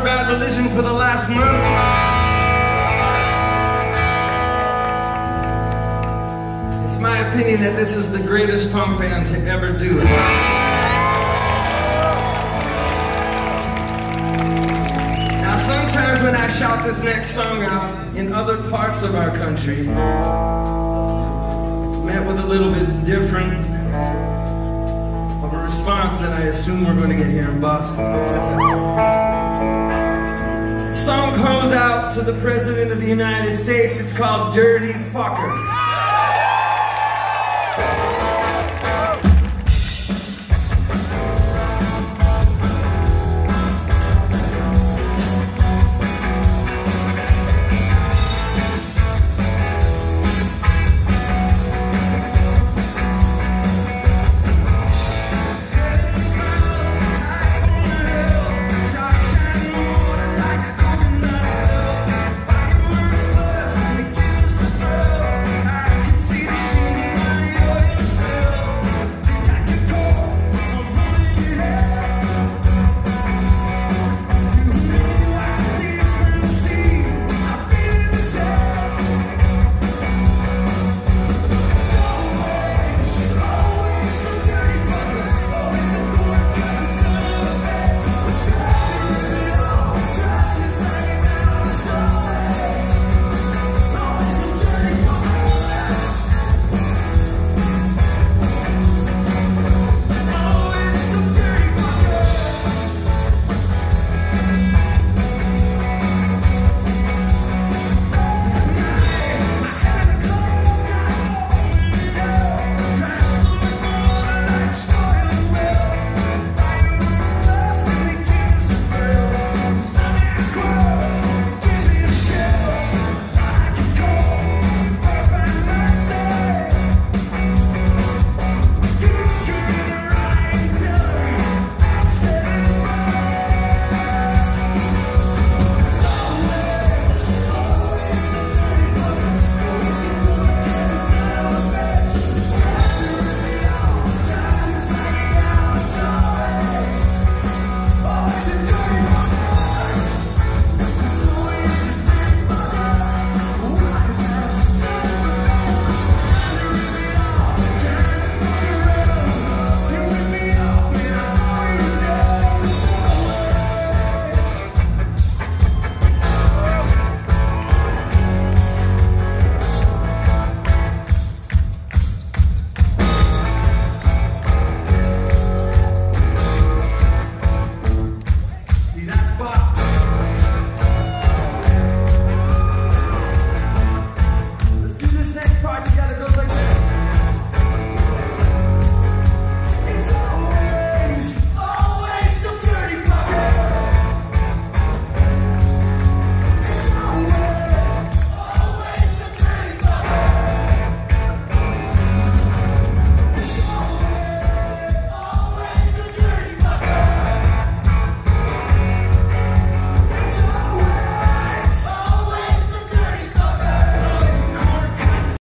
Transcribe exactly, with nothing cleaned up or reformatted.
Bad Religion for the last month. It's my opinion that this is the greatest punk band to ever do it. Now sometimes when I shout this next song out in other parts of our country, it's met with a little bit different of a response than I assume we're going to get here in Boston. The song goes out to the President of the United States. It's called Dirty Fucker.